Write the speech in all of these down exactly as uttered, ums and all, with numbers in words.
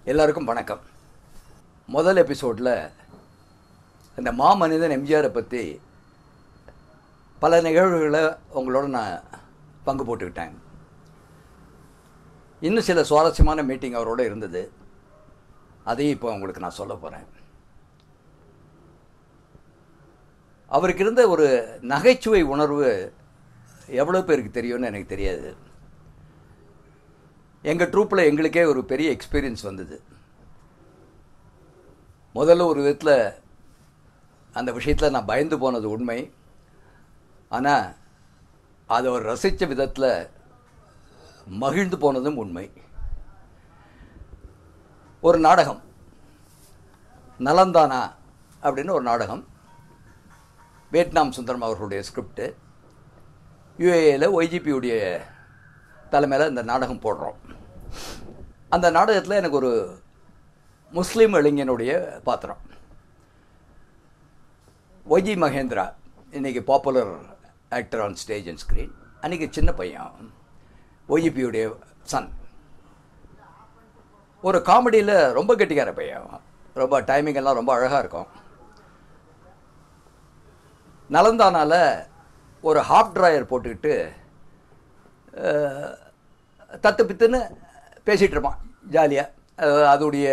எல்லாருக்கும் வணக்கம். முதல் எபிசோடில் இந்த மாமனிதன் எம்ஜிஆரை பற்றி பல நிகழ்வுகளை உங்களோட நான் பங்கு போட்டுக்கிட்டேன். இன்னும் சில சுவாரஸ்யமான மீட்டிங் அவரோட இருந்தது. அதையும் இப்போ உங்களுக்கு நான் சொல்ல போகிறேன். அவருக்கு இருந்த ஒரு நகைச்சுவை உணர்வு எவ்வளோ பேருக்கு தெரியும்னு எனக்கு தெரியாது. எங்கள் ட்ரூப்பில் எங்களுக்கே ஒரு பெரிய எக்ஸ்பீரியன்ஸ் வந்தது. முதல்ல ஒரு விதத்தில் அந்த விஷயத்தில் நான் பயந்து போனது உண்மை. ஆனால் அதை அவர் ரசித்த விதத்தில் மகிழ்ந்து போனதும் உண்மை. ஒரு நாடகம் நலந்தானா அப்படின்னு ஒரு நாடகம், வியட்நாம் சுந்தரம் அவர்களுடைய ஸ்கிரிப்டு. யுஏஏல ஒய்ஜிபியுடைய தலைமையில் இந்த நாடகம் போடுறோம். அந்த நாடகத்தில் எனக்கு ஒரு முஸ்லீம் இளைஞனுடைய பாத்திரம். ஒய்ஜி மகேந்திரா, இன்றைக்கி popular actor on stage and screen. அன்றைக்கி சின்ன பையன், ஒய்ஜிபியுடைய சன். ஒரு காமெடியில் ரொம்ப கெட்டிக்கார பையன், ரொம்ப டைமிங் எல்லாம் ரொம்ப அழகாக இருக்கும். நலந்தானால ஒரு ஹாஃப் ட்ராயர் போட்டுக்கிட்டு தத்து பித்துன்னு பேசிகிட்டு இருப்பான் ஜாலியாக. அதோடைய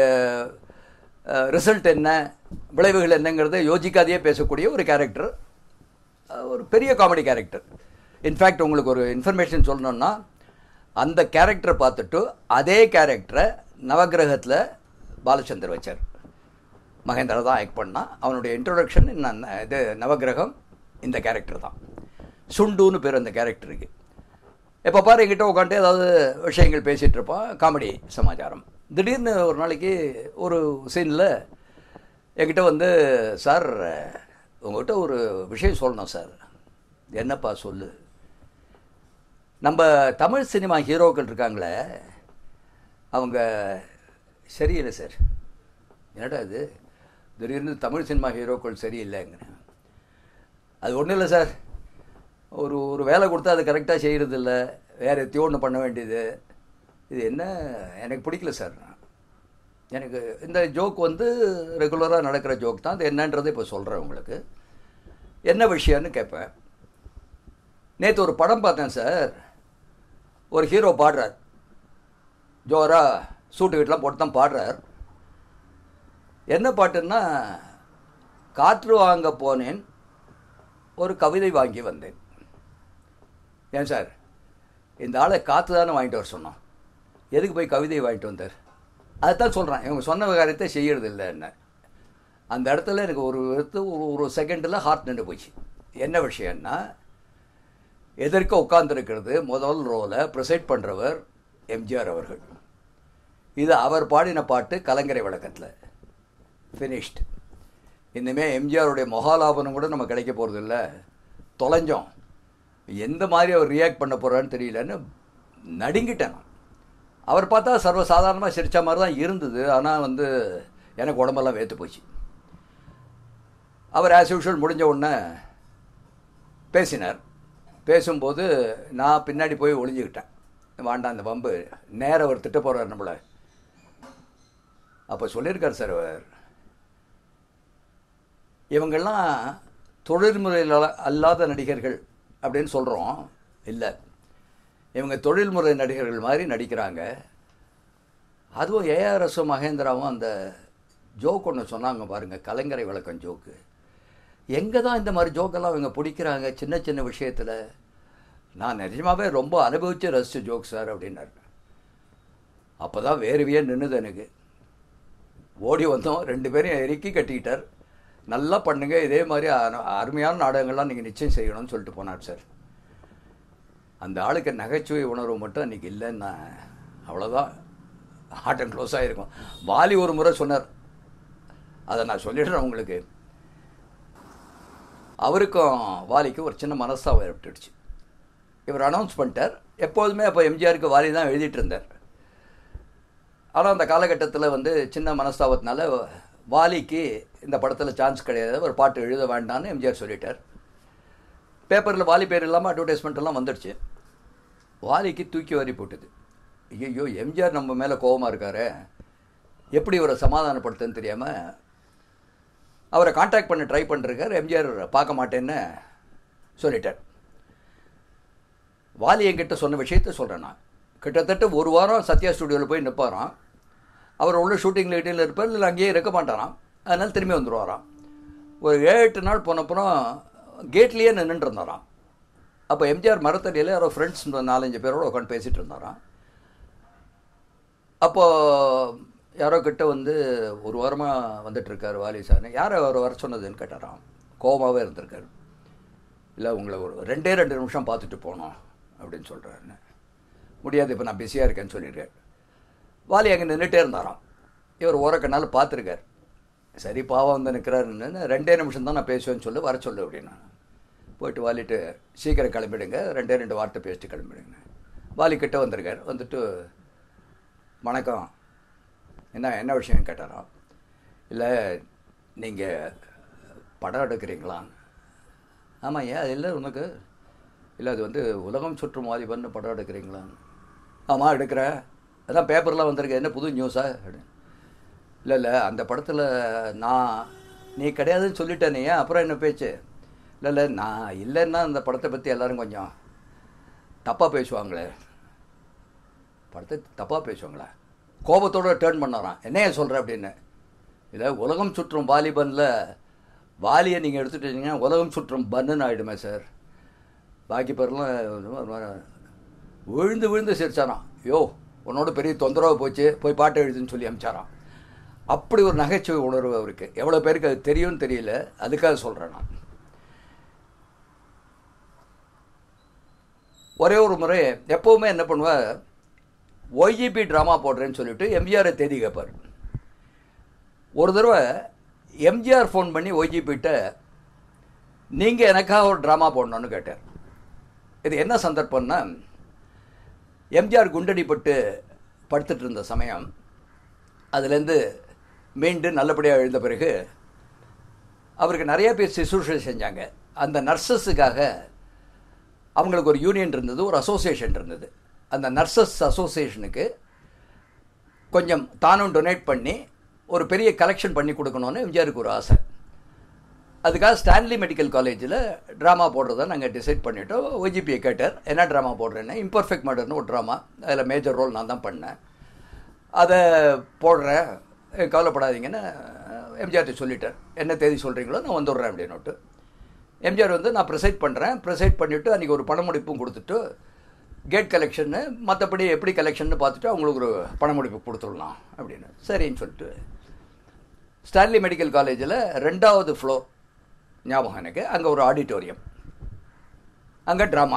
ரிசல்ட் என்ன, விளைவுகள் என்னங்கிறத யோசிக்காதையே பேசக்கூடிய ஒரு கேரக்டர், ஒரு பெரிய காமெடி கேரக்டர். இன்ஃபேக்ட் உங்களுக்கு ஒரு இன்ஃபர்மேஷன் சொல்லணுன்னா, அந்த கேரக்டரை பார்த்துட்டு அதே கேரக்டரை நவகிரகத்தில் பாலச்சந்தர் வச்சார். மகேந்திரா தான் ஆக்ட் பண்ணால். அவனுடைய இன்ட்ரோடக்ஷன் இன்னும் இது நவகிரகம் இந்த கேரக்டர் தான். சுண்டுன்னு பேர் அந்த கேரக்டருக்கு. எப்போ பாரு என்கிட்ட உட்காந்து ஏதாவது விஷயங்கள் பேசிகிட்டு இருப்பான், காமெடி சமாச்சாரம். திடீர்னு ஒரு நாளைக்கு ஒரு சீனில் என்கிட்ட வந்து, சார் உங்கள்கிட்ட ஒரு விஷயம் சொல்லணும் சார். என்னப்பா சொல்லு. நம்ம தமிழ் சினிமா ஹீரோக்கள் இருக்காங்களே, அவங்க சரியில்லை சார். என்னடா இது திடீர்னு தமிழ் சினிமா ஹீரோக்கள் சரியில்லைங்கிறேன். அது ஒன்றும் இல்லை சார், ஒரு ஒரு வேலை கொடுத்தா அது கரெக்டாக செய்கிறது இல்லை, வேறு எத்தையோ ஒன்று பண்ண வேண்டியது. இது என்ன எனக்கு பிடிக்கல சார். எனக்கு இந்த ஜோக் வந்து ரெகுலராக நடக்கிற ஜோக் தான். அது என்னன்றதை இப்போ சொல்கிறேன் உங்களுக்கு. என்ன விஷயம்னு கேட்பேன். நேற்று ஒரு படம் பார்த்தேன் சார். ஒரு ஹீரோ பாடுறார், ஜோராக சூட்டு வீட்டெலாம் போட்டு தான் பாடுறார். என்ன பாட்டுன்னா, காற்று வாங்க போனேன், ஒரு கவிதை வாங்கி வந்தேன். ஏன் சார், இந்த ஆளை காற்று தானே வாங்கிட்டு வர சொன்னோம், எதுக்கு போய் கவிதையை வாங்கிட்டு வந்தார்? அதுதான் சொல்கிறேன், இவங்க சொன்ன காரியத்தை செய்கிறது இல்லை என்ன. அந்த இடத்துல எனக்கு ஒரு விதத்து ஒரு ஒரு செகண்டில் ஹார்ட் நின்று போச்சு. என்ன விஷயம்னா, எதற்க உட்கார்ந்துருக்கிறது முதல் ரோலை ப்ரிசைட் பண்ணுறவர் எம்ஜிஆர் அவர்கள். இது அவர் பாடின பாட்டு கலங்கரை விளக்கத்தில் ஃபினிஷ்டு. இனிமேல் எம்ஜிஆருடைய மொகாலாபனம் கூட நம்ம கிடைக்க போகிறது இல்லை, தொலைஞ்சோம். எந்த மாதிரி அவர் ரியாக்ட் பண்ண போகிறான்னு தெரியலன்னு நடுங்கிட்டேன். அவர் பார்த்தா சர்வசாதாரணமாக சிரித்த மாதிரி தான் இருந்தது. ஆனால் வந்து எனக்கு உடம்பெல்லாம் வேத்து போச்சு. அவர் ஆஸ் யூஷுவல் முடிஞ்ச உடனே பேசினார். பேசும்போது நான் பின்னாடி போய் ஒளிஞ்சுக்கிட்டேன். வாண்டாம் இந்த வம்பு, நேரம் அவர் திட்ட போகிறார் நம்மளை. அப்போ சொல்லியிருக்கார் சார் அவர், இவங்கெல்லாம் தொழில்முறையில் அல்லாத நடிகர்கள் அப்படின்னு சொல்கிறோம். இல்லை, இவங்க தொழில்முறை நடிகர்கள் மாதிரி நடிக்கிறாங்க. அதுவும் ஏஆர்எஸும் மகேந்திராவும் அந்த ஜோக் ஒன்று சொன்னாங்க பாருங்கள், கலங்கரை விளக்கம் ஜோக்கு. எங்கே தான் இந்த மாதிரி ஜோக்கெல்லாம் இவங்க பிடிக்கிறாங்க சின்ன சின்ன விஷயத்தில். நான் நிஜமாகவே ரொம்ப அனுபவித்து ரசித்த ஜோக் சார் அப்படின்னாரு. அப்போ தான் வேறுவியே நின்றுது எனக்கு. ஓடி வந்தோம், ரெண்டு பேரும் இறுக்கி கட்டிக்கிட்டார். நல்லா பண்ணுங்க, இதே மாதிரி அருமையான நாடகங்கள்லாம் நீங்கள் நிச்சயம் செய்யணும்னு சொல்லிட்டு போனார் சார். அந்த ஆளுக்கு நகைச்சுவை உணர்வு மட்டும் அன்றைக்கி இல்லைன்னா அவ்வளோதான், ஹார்ட் அண்ட் க்ளோஸ் ஆகிருக்கும். வாலி ஒரு முறை சொன்னார், அதை நான் சொல்லிடுறேன் உங்களுக்கு. அவருக்கும் வாலிக்கும் ஒரு சின்ன மனஸ்தாபம் ஏற்பட்டுடுச்சு. இவர் அனௌன்ஸ் பண்ணிட்டார். எப்போதுமே அப்போ எம்ஜிஆருக்கு வாலி தான் எழுதிட்டு இருந்தார். ஆனால் அந்த காலகட்டத்தில் வந்து சின்ன மனஸ்தாபத்தினால வாலிக்கு இந்த படத்தில் சான்ஸ் கிடையாது, ஒரு பாட்டு எழுத வேண்டான்னு எம்ஜிஆர் சொல்லிட்டார். பேப்பரில் வாலி பேர் இல்லாமல் அட்வர்டைஸ்மெண்ட் எல்லாம் வந்துடுச்சு. வாலிக்கு தூக்கி வாரி போட்டுது. ஐயோ, எம்ஜிஆர் நம்ம மேலே கோபமாக இருக்காரு, எப்படி இவரை சமாதானப்படுத்துன்னு தெரியாமல் அவரை காண்டாக்ட் பண்ண ட்ரை பண்ணிருக்கார். எம்ஜிஆர் பார்க்க மாட்டேன்னு சொல்லிட்டார். வாலி என்கிட்ட சொன்ன விஷயத்த சொல்கிறேன் நான். கிட்டத்தட்ட ஒரு வாரம் சத்யா ஸ்டுடியோவில் போய் நிற்பாராம். அவர் உள்ள ஷூட்டிங்கில் இடையில் இருப்பார், இல்லை அங்கேயே இருக்க மாட்டாராம். அதனால் திரும்பி வந்துடுவாராம். ஒரு ஏழு எட்டு நாள் போனப்புறம் கேட்லேயே நின்றுட்டு இருந்தாராம். அப்போ எம்ஜிஆர் மரத்தடியில் யாரோ ஃப்ரெண்ட்ஸ் நாலஞ்சு பேரோடு உட்காந்து பேசிகிட்டு இருந்தாராம். அப்போது யாரோ கிட்ட வந்து ஒரு வாரமாக வந்துட்டுருக்கார் வாலி சார், யாரை அவர் வர சொன்னதுன்னு கேட்டாராம். கோபமாகவே இருந்திருக்காரு. இல்லை உங்களை ஒரு ரெண்டே ரெண்டு நிமிஷம் பார்த்துட்டு போனோம் அப்படின்னு சொல்கிறாருன்னு. முடியாது, இப்போ நான் பிஸியாக இருக்கேன்னு சொல்லியிருக்கார். வாலி அங்கே நின்றுட்டே இருந்தாராம். இவர் ஓரக்கண்ணால் பார்த்துருக்கார். சரி பாவம் வந்து நிற்கிறாருன்னு, ரெண்டே நிமிஷம் தான் நான் பேசுவேன்னு சொல்லு, வர சொல்லு அப்படின்னா. போயிட்டு வாலிட்டு சீக்கிரம் கிளம்பிடுங்க, ரெண்டே ரெண்டு வார்த்தை பேசிட்டு கிளம்பிடுங்க. வாலி கிட்ட வந்திருக்கார். வந்துட்டு வணக்கம், என்ன என்ன விஷயம்னு கேட்டாராம். இல்லை நீங்கள் படம் எடுக்கிறீங்களா? ஆமாம், ஏன் அது இல்லை உனக்கு? இல்லை அது வந்து உலகம் சுற்றும் வாலிபன் படம் எடுக்கிறீங்களான்னு. ஆமாம் எடுக்கிறேன், அதான் பேப்பர்லாம் வந்திருக்கு, என்ன புது நியூஸா அப்படின்னு. இல்லை இல்லை அந்த படத்தில் நான் நீ கிடையாதுன்னு சொல்லிட்டேனே, அப்புறம் என்ன பேச்சு? இல்லை இல்லை நான் இல்லைன்னா அந்த படத்தை பற்றி எல்லோரும் கொஞ்சம் தப்பாக பேசுவாங்களே. படத்தை தப்பாக பேசுவாங்களா? கோபத்தோடு டேர்ன் பண்ணாராம். என்னைய சொல்கிற அப்படின்னு. இல்லை உலகம் சுற்றும் வாலிபனில் வாலியை நீங்கள் எடுத்துட்டீங்கன்னா உலகம் சுற்றும் பன்னுன்னு ஆகிடுமே சார். பாக்கி பேர்லாம் விழுந்து விழுந்து சிரிச்சாராம். யோ உன்னோட பெரிய தொந்தரவு போச்சு, போய் பாட்டு எழுதுன்னு சொல்லி அனுப்பிச்சாராம். அப்படி ஒரு நகைச்சுவை உணர்வு அவருக்கு. எவ்வளோ பேருக்கு அது தெரியும்னு தெரியல, அதுக்காக சொல்கிறேன் நான். ஒரே ஒரு முறை எப்போவுமே என்ன பண்ணுவேன், ஒய்ஜிபி ட்ராமா போடுறேன்னு சொல்லிவிட்டு எம்ஜிஆரை தேதி கேட்பார். ஒரு தடவை எம்ஜிஆர் ஃபோன் பண்ணி ஒய்ஜிபிகிட்ட நீங்கள் எனக்காக ஒரு ட்ராமா போடணுன்னு கேட்டார். இது என்ன சந்தர்ப்பம்னா, எம்ஜிஆர் குண்டடிப்பட்டு படுத்துட்டு இருந்த சமயம், அதுலேருந்து மீண்டு நல்லபடியாக எழுந்த பிறகு அவருக்கு நிறைய பேர் சிசுஷை செஞ்சாங்க. அந்த நர்சஸுக்காக அவங்களுக்கு ஒரு யூனியன் இருந்தது, ஒரு அசோசியேஷன் இருந்தது. அந்த நர்சஸ் அசோசியேஷனுக்கு கொஞ்சம் தானும் டொனேட் பண்ணி ஒரு பெரிய கலெக்ஷன் பண்ணி கொடுக்கணுன்னு எம்ஜிஆருக்கு ஒரு ஆசை. அதுக்காக ஸ்டான்லி மெடிக்கல் காலேஜில் ட்ராமா போடுறத நாங்கள் டிசைட் பண்ணிவிட்டோம். ஒய்ஜிபியை கேட்டார், என்ன ட்ராமா போடுறேன்னு. இம்பர்ஃபெக்ட் மர்டர்னு ஒரு ட்ராமா, அதில் மேஜர் ரோல் நான் தான் பண்ணேன், அதை போடுறேன், கவலைப்படாதீங்கன்னு எம்ஜிஆர்கிட்ட சொல்லிட்டார். என்ன தேதி சொல்கிறீங்களோ நான் வந்துடுறேன் அப்படின்னுட்டு. எம்ஜிஆர் வந்து நான் ப்ரெசைட் பண்ணுறேன், ப்ரெசைட் பண்ணிவிட்டு அன்றைக்கி ஒரு பணமுடிப்பும் கொடுத்துட்டு கேட் கலெக்ஷன்னு மற்றபடி எப்படி கலெக்ஷன்னு பார்த்துட்டு அவங்களுக்கு ஒரு பணமுடிப்பு கொடுத்துடலாம் அப்படின்னு. சரின்னு சொல்லிட்டு ஸ்டான்லி மெடிக்கல் காலேஜில் ரெண்டாவது ஃப்ளோர் ஞாபகம் எனக்கு, அங்கே ஒரு ஆடிட்டோரியம், அங்கே ட்ராமா.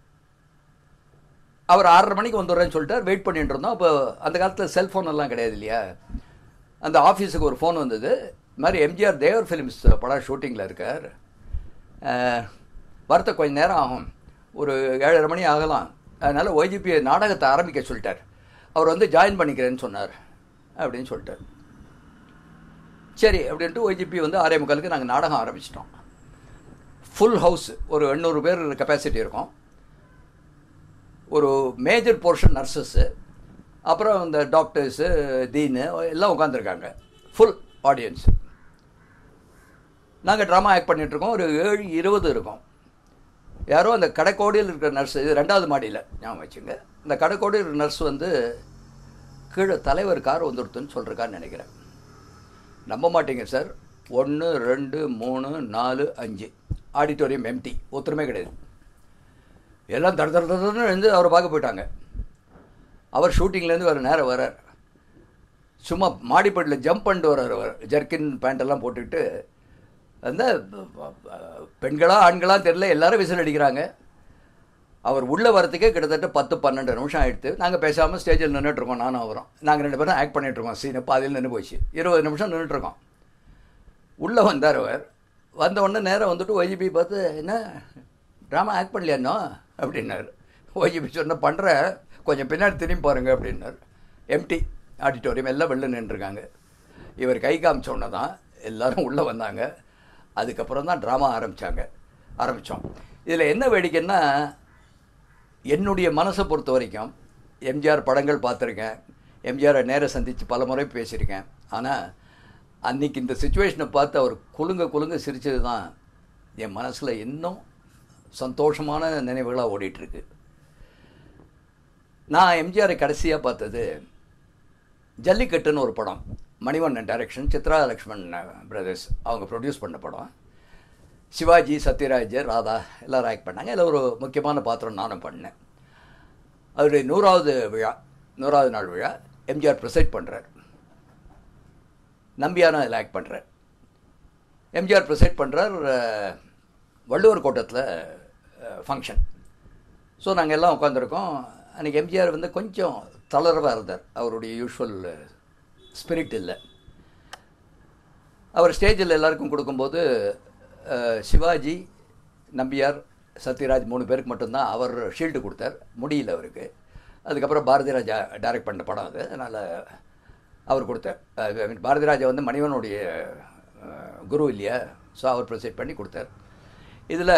அவர் ஆறரை மணிக்கு வந்துடுறேன்னு சொல்லிட்டு வெயிட் பண்ணிட்டு இருந்தோம். அப்போ அந்த காலத்தில் செல்ஃபோன் எல்லாம் கிடையாது இல்லையா. அந்த ஆஃபீஸுக்கு ஒரு ஃபோன் வந்தது, இது மாதிரி எம்ஜிஆர் தேவர் ஃபிலிம்ஸ் படம் ஷூட்டிங்கில் இருக்கார், வரத்த கொஞ்சம் நேரம் ஆகும், ஒரு ஏழரை மணி ஆகலாம், அதனால் ஒய்ஜிபி நாடகத்தை ஆரம்பிக்க சொல்லிட்டார், அவர் வந்து ஜாயின் பண்ணிக்கிறேன்னு சொன்னார் அப்படின்னு சொல்லிட்டார். சரி அப்படின்ட்டு ஒய்ஜிபி வந்து ஆறே முக்காலுக்கு நாங்கள் நாடகம் ஆரம்பிச்சிட்டோம். ஃபுல் ஹவுஸ், ஒரு எண்ணூறு பேர் கெப்பாசிட்டி இருக்கும். ஒரு மேஜர் போர்ஷன் நர்சஸ்ஸு, அப்புறம் இந்த டாக்டர்ஸு, தீனு எல்லாம் உட்காந்துருக்காங்க, ஃபுல் ஆடியன்ஸு. நாங்கள் ட்ராமா ஆக்ட் பண்ணிகிட்ருக்கோம். ஒரு ஏழு இருபது இருக்கும். யாரோ அந்த கடைக்கோடியில் இருக்கிற நர்ஸ், இது ரெண்டாவது மாடியில் ஞாபகம் வச்சுங்க, இந்த கடைக்கோடியில் இருக்கிற நர்ஸ் வந்து கீழே தலைவர் கார் வந்துடுத்துன்னு சொல்கிறக்கான்னு நினைக்கிறேன். நம்ப மாட்டீங்க சார், ஒன்று ரெண்டு மூணு நாலு அஞ்சு ஆடிட்டோரியம் எம்டி, ஒருத்தருமே கிடையாது. எல்லாம் தட தட தடன்னு எழுந்து அவரை பார்க்க போயிட்டாங்க. அவர் ஷூட்டிங்லேருந்து வர நேரம் வரார், சும்மா மாடிப்பட்டில் ஜம்ப் பண்ணிட்டு வர்றார். அவர் ஜர்க்கின் பேண்டெல்லாம் போட்டுக்கிட்டு, அந்த பெண்களா ஆண்களாக தெரியல, எல்லாரும் விசில் அடிக்கிறாங்க. அவர் உள்ளே வரத்துக்கே கிட்டத்தட்ட பத்து பன்னெண்டு நிமிஷம் ஆகிடுது. நாங்கள் பேசாமல் ஸ்டேஜில் நின்றுட்டுருக்கோம், நானும் அவரும். நாங்கள் ரெண்டு பேரும் ஆக்ட் பண்ணிகிட்ருக்கோம். சீனை பாதியில் நின்று போச்சு. இருபது நிமிஷம் நின்றுட்டுருக்கோம். உள்ளே வந்தார் அவர். வந்த உடனே நேரம் வந்துட்டு ஒய்ஜிபி பார்த்து, என்ன ட்ராமா ஆக்ட் பண்ணலையானோ அப்படின்னாரு. ஒய்ஜிபி சொன்ன பண்ணுற, கொஞ்சம் பின்னாடி திரும்பி பாருங்க அப்படின்னார். எம்டி ஆடிட்டோரியம், எல்லாம் வெளில நின்றுருக்காங்க. இவர் கை காமிச்ச உடனே தான் எல்லோரும் உள்ளே வந்தாங்க. அதுக்கப்புறம் தான் ட்ராமா ஆரம்பித்தாங்க ஆரம்பித்தோம். இதில் என்ன வேடிக்கைன்னா, என்னுடைய மனசை பொறுத்த வரைக்கும் எம்ஜிஆர் படங்கள் பார்த்துருக்கேன், எம்ஜிஆரை நேராக சந்தித்து பல முறை பேசியிருக்கேன். ஆனால் அன்றைக்கி இந்த சுச்சுவேஷனை பார்த்து அவர் குலுங்க குலுங்க சிரித்தது தான் என் மனசில் இன்னும் சந்தோஷமான நினைவுகளாக ஓடிட்டுருக்கு. நான் எம்ஜிஆரை கடைசியாக பார்த்தது ஜல்லிக்கட்டுன்னு ஒரு படம், மணிவண்ணன் டைரக்ஷன், சித்ரா லக்ஷ்மண் பிரதர்ஸ் அவங்க ப்ரொடியூஸ் பண்ண படம். சிவாஜி, சத்யராஜ், ராதா எல்லோரும் ஆக்ட் பண்ணாங்க. இதில் ஒரு முக்கியமான பாத்திரம் நானும் பண்ணேன். அவருடைய நூறாவது விழா, நூறாவது நாள் விழா எம்ஜிஆர் ப்ரெசைட் பண்ணுறார். நம்பியாரும் அதில் ஆக்ட் பண்ணுறார். எம்ஜிஆர் ப்ரெசைட் பண்ணுறார். வள்ளுவர் கோட்டத்தில் ஃபங்க்ஷன். ஸோ நாங்கள் எல்லாம் உட்காந்துருக்கோம். அன்றைக்கி எம்ஜிஆர் வந்து கொஞ்சம் தளர்வாக இருந்தார். அவருடைய யூஷுவல் ஸ்பிரிட் இல்லை. அவர் ஸ்டேஜில் எல்லாருக்கும் கொடுக்கும்போது சிவாஜி, நம்பியார், சத்யராஜ் மூணு பேருக்கு மட்டும்தான் அவர் ஷீல்டு கொடுத்தார். முடியல அவருக்கு. அதுக்கப்புறம் பாரதி ராஜா டைரக்ட் பண்ண படம் அது, அதனால் அவர் கொடுத்தார். ஐ மீன் பாரதி ராஜா வந்து மணிவனுடைய குரு இல்லையா, ஸோ அவர் ப்ரெசென்ட் பண்ணி கொடுத்தார். இதில்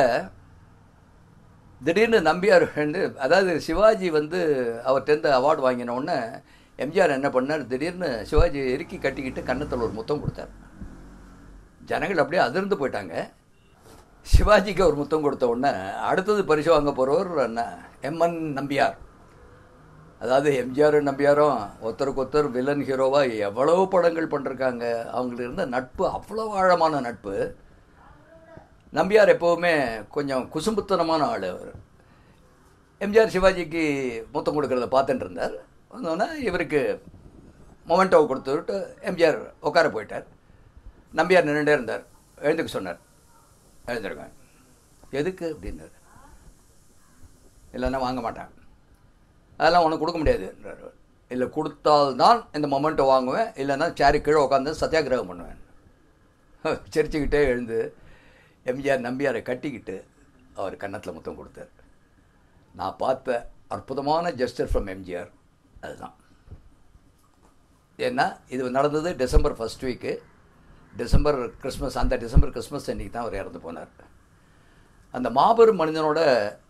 திடீர்னு நம்பியார் வந்து, அதாவது சிவாஜி வந்து அவர்கிட்ட அவார்டு வாங்கினோடனே எம்ஜிஆர் என்ன பண்ணார், திடீர்னு சிவாஜி இறுக்கி கட்டிக்கிட்டு கன்னத்தில் ஒரு முத்தம் கொடுத்தார். ஜனங்கள் அப்படியே அதிர்ந்து போயிட்டாங்க. சிவாஜிக்கு ஒரு முத்தம் கொடுத்த உடனே அடுத்தது பரிசு வாங்க போகிறவர் என்ன, எம்என் நம்பியார். அதாவது எம்ஜிஆர் நம்பியாரும் ஒருத்தருக்கு ஒருத்தர் வில்லன் ஹீரோவாக எவ்வளவு படங்கள் பண்ணிருக்காங்க. அவங்களுக்கு இருந்த நட்பு அவ்வளோ ஆழமான நட்பு. நம்பியார் எப்போவுமே கொஞ்சம் குசும்புத்தனமான ஆள். அவர் எம்ஜிஆர் சிவாஜிக்கு முத்தம் கொடுக்கறத பார்த்துட்டு இருந்தார். வந்தோடனே இவருக்கு மொமெண்டோவை கொடுத்து விட்டு எம்ஜிஆர் உட்கார போயிட்டார். நம்பியார் நின்றுட்டே இருந்தார். எழுந்துக்க சொன்னார். எழுந்திருக்கேன். எதுக்கு அப்படின்னாரு. இல்லைன்னா வாங்க மாட்டேன், அதெல்லாம் உனக்கு கொடுக்க முடியாதுன்றார். இல்லை கொடுத்தால்தான் இந்த மொமெண்ட்டை வாங்குவேன், இல்லைன்னா சேரி கீழே உட்காந்து சத்தியாகிரகம் பண்ணுவேன். சிரிச்சுக்கிட்டே எழுந்து எம்ஜிஆர் நம்பியாரை கட்டிக்கிட்டு அவர் கன்னத்தில் முத்தம் கொடுத்தார். நான் பார்த்த அற்புதமான ஜெஸ்டர் ஃப்ரம் எம்ஜிஆர் அதுதான். ஏன்னா இது நடந்தது December first week, December Christmas. அந்த டிசம்பர் கிறிஸ்மஸ் அன்றைக்கி தான் அவர் இறந்து போனார். அந்த மாபெரும் மனிதனோட,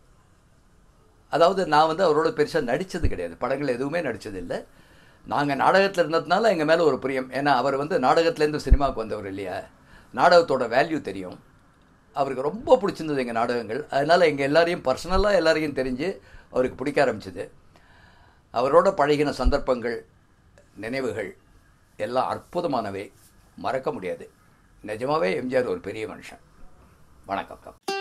அதாவது நான் வந்து அவரோட பெருசாக நடித்தது கிடையாது, படங்கள் எதுவுமே நடித்தது இல்லை. நாங்கள் நாடகத்தில் இருந்ததுனால எங்கள் மேலே ஒரு பிரியம். ஏன்னா அவர் வந்து நாடகத்துலேருந்து சினிமாவுக்கு வந்தவர் இல்லையா, நாடகத்தோட வேல்யூ தெரியும். அவருக்கு ரொம்ப பிடிச்சிருந்தது எங்கள் நாடகங்கள். அதனால் எங்கள் எல்லாரையும் பர்சனலாக எல்லாரையும் தெரிஞ்சு அவருக்கு பிடிக்க ஆரம்பிச்சிது. அவரோட பழகின சந்தர்ப்பங்கள், நினைவுகள் எல்லாம் அற்புதமானவை, மறக்க முடியாது. நிஜமாகவே எம்ஜிஆர் ஒரு பெரிய மனுஷன். வணக்கம்.